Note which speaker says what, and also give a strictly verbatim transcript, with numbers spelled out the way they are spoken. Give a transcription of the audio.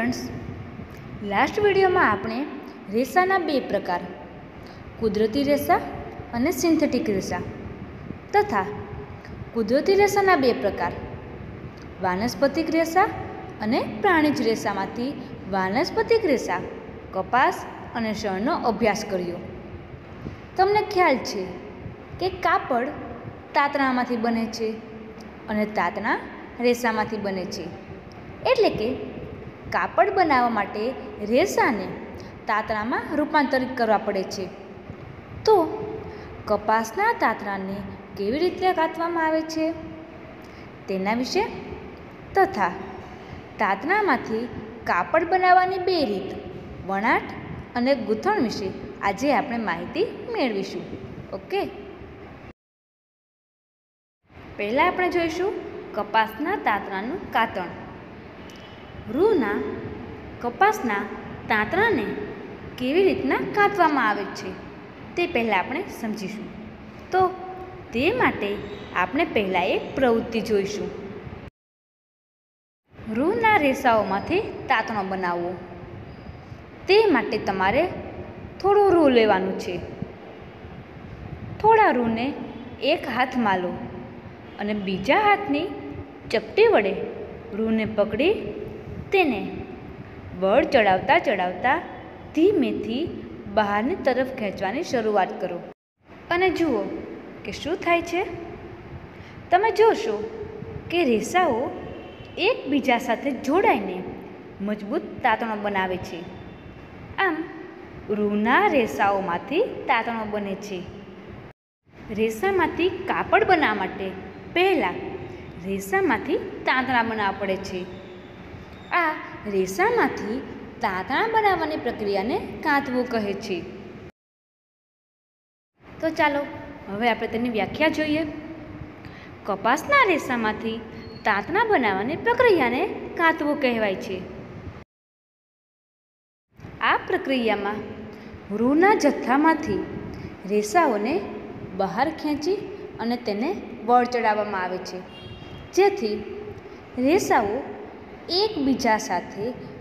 Speaker 1: Friends, last video में आपणे रेसाना बे प्रकार कुदरती रेसा और सिंथेटिक रेसा तथा कुदरती रेसाना बे प्रकार वानस्पतिक रेसा और प्राणीज रेसामांथी वानस्पतिक रेसा कपास और शणनो अभ्यास कर्यो। तमने ख्याल छे के कापड़ तातणामांथी बने छे और तातणा रेसामांथी बने छे। एटले के कापड़ बनावा माटे रेसाने तातणामां रूपांतरित करवा पड़े छे। तो कपासना तातणाने केवी रीते कातवामां आवे छे तेना विषे तथा तातणामांथी कापड़ बनाववानी बे रीत वणाट अने गूंथण विषे आजे आपणे माहिती मेळवीशुं। ओके, पहला आपणे जोईशुं कपासना तातणानुं कातण। रूना कपासना तातणाने केवी रीतना कातवामां आवे छे ते पहला आपणे समजीशुं। तो ते माटे आपणे पहला एक प्रवृत्ति जोईशुं। रूना रेसाओमांथी तातणो बनाववो ते माटे तमारे थोड़ो रूं लेवानुं छे। थोड़ा रूने एक हाथमां लो अने बीजा हाथनी चपटी वडे रूने पकड़ी तेने बळ चढ़ावता चढ़ावता धीमेथी बहारनी तरफ खेंचवानी शरूआत करो अने जुओ के शुं थाय छे। तमे जोशो के रेसाओ एकबीजा साथे जोड़ाईने मजबूत तातणो बनावे छे। आम रूना रेसाओमांथी तातणो बने छे। रेसामांथी कापड़ बनाववा माटे पहेला रेसामांथी तातणा बनाववा पड़े छे। आ रेसामांथी तातणा बनाववानी प्रक्रियाने कातवुं कहे छे। तो चालो हवे आपणे तेनी व्याख्या जोईए। कपासना रेसामांथी तातणा बनाववानी प्रक्रियाने कातवुं कहेवाय छे। आ प्रक्रियामां रूना जथ्थामांथी रेसाओने बहार खेंची अने तेने बळ चढ़ाववामां आवे छे, जेथी रेसाओ एकबीजा साथे